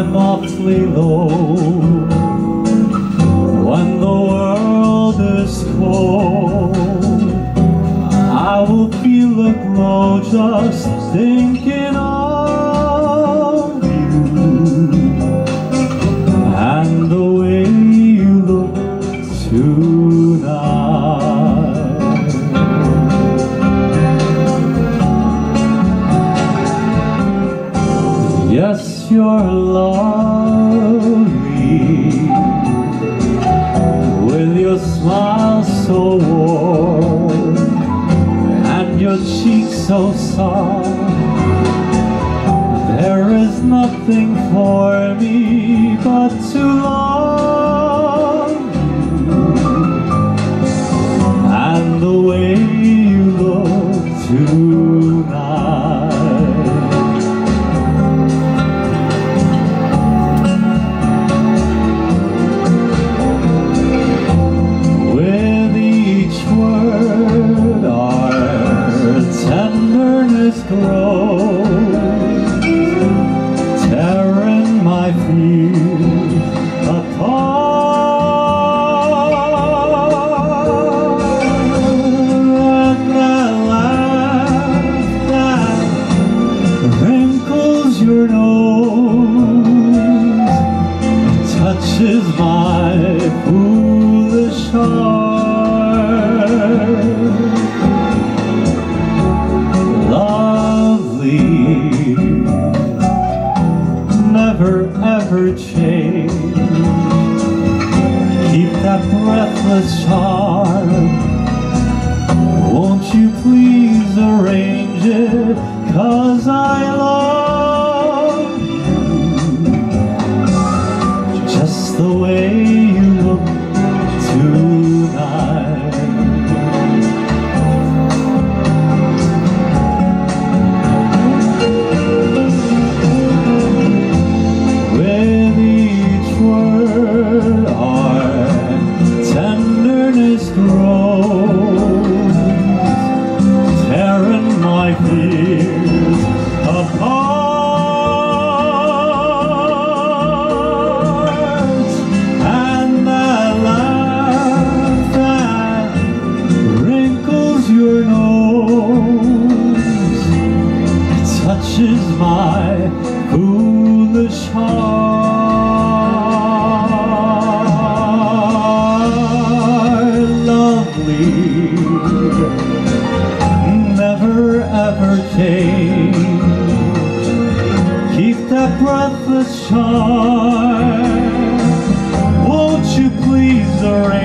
I'm awfully low. When the world is cold, I will feel a glow just thinking of you and the way you look tonight. Yes, you're lovely, with your smile so warm and your cheeks so soft. There is nothing for me but to love you and the way you look tonight. Tearing my fears apart, and that laugh that wrinkles your nose touches my foolish heart. Never ever change. Keep that breathless charm. Won't you please arrange it? 'Cause I love you just the way you look tonight. Fears apart, and that laugh that wrinkles your nose touches my foolish heart. Lovely, never ever change. Keep that breathless charm. Won't you please arrange